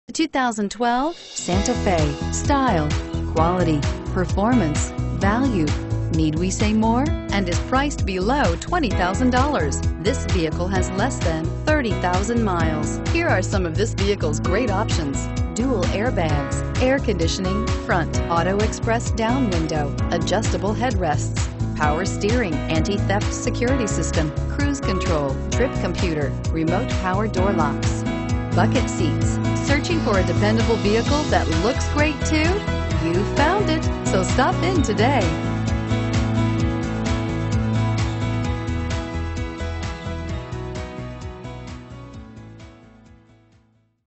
2012 Santa Fe. Style, quality, performance, value. Need we say more? And is priced below $20,000. This vehicle has less than 30,000 miles. Here are some of this vehicle's great options: dual airbags, air conditioning, front, auto express down window, adjustable headrests, power steering, anti-theft security system, cruise control, trip computer, remote power door locks, bucket seats. Searching for a dependable vehicle that looks great too? You found it, so stop in today.